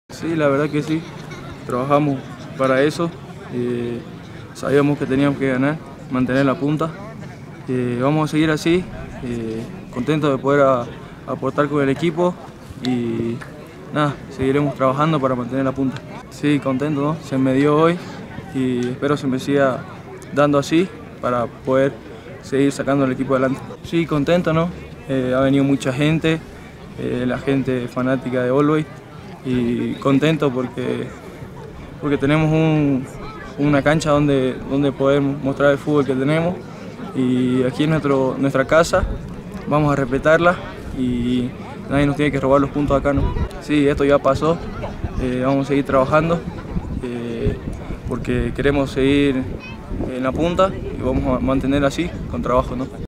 Sí, la verdad que sí, trabajamos para eso, sabíamos que teníamos que ganar, mantener la punta, vamos a seguir así, contentos de poder aportar con el equipo y nada, seguiremos trabajando para mantener la punta. Sí, contento, ¿no? Se me dio hoy y espero se me siga dando así para poder seguir sacando el equipo adelante. Sí, contento, ¿no? Ha venido mucha gente, la gente fanática de Always. Y contento porque tenemos una cancha donde poder mostrar el fútbol que tenemos y aquí es nuestra casa, vamos a respetarla y nadie nos tiene que robar los puntos acá, ¿no? Sí, esto ya pasó, vamos a seguir trabajando porque queremos seguir en la punta y vamos a mantener así con trabajo, ¿no?